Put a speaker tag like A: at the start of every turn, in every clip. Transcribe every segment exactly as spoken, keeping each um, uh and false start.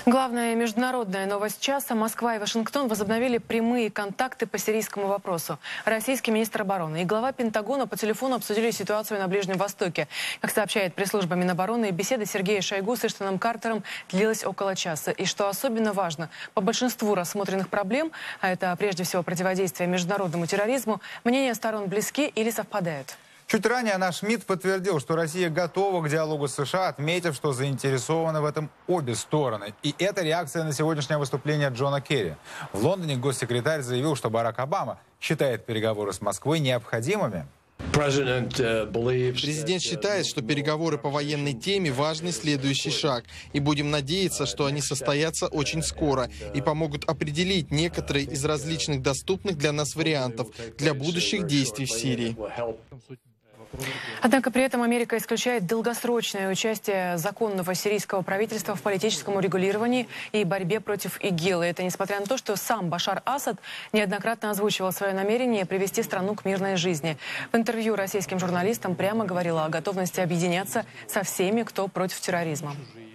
A: Главная международная новость часа. Москва и Вашингтон возобновили прямые контакты по сирийскому вопросу. Российский министр обороны и глава Пентагона по телефону обсудили ситуацию на Ближнем Востоке. Как сообщает пресс-служба Минобороны, беседа Сергея Шойгу с Эштоном Картером длилась около часа. И что особенно важно, по большинству рассмотренных проблем, а это прежде всего противодействие международному терроризму, мнения сторон близки или совпадают.
B: Чуть ранее наш МИД подтвердил, что Россия готова к диалогу с США, отметив, что заинтересованы в этом обе стороны. И это реакция на сегодняшнее выступление Джона Керри. В Лондоне госсекретарь заявил, что Барак Обама считает переговоры с Москвой необходимыми.
C: Президент считает, что переговоры по военной теме – важный следующий шаг. И будем надеяться, что они состоятся очень скоро и помогут определить некоторые из различных доступных для нас вариантов для будущих действий в Сирии.
A: Однако при этом Америка исключает долгосрочное участие законного сирийского правительства в политическом урегулировании и борьбе против ИГИЛ. И это несмотря на то, что сам Башар Асад неоднократно озвучивал свое намерение привести страну к мирной жизни. В интервью российским журналистам прямо говорила о готовности объединяться со всеми, кто против терроризма.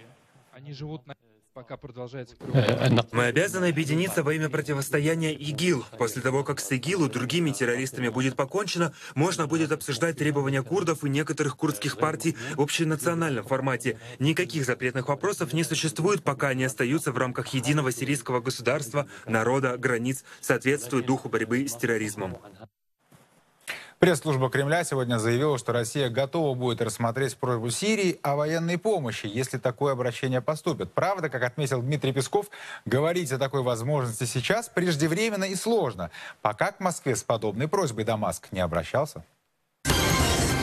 D: Мы обязаны объединиться во имя противостояния ИГИЛ. После того, как с ИГИЛ и другими террористами будет покончено, можно будет обсуждать требования курдов и некоторых курдских партий в общенациональном формате. Никаких запретных вопросов не существует, пока они остаются в рамках единого сирийского государства, народа, границ, соответствуют духу борьбы с терроризмом.
B: Пресс-служба Кремля сегодня заявила, что Россия готова будет рассмотреть просьбу Сирии о военной помощи, если такое обращение поступит. Правда, как отметил Дмитрий Песков, говорить о такой возможности сейчас преждевременно и сложно, пока к Москве с подобной просьбой Дамаск не обращался.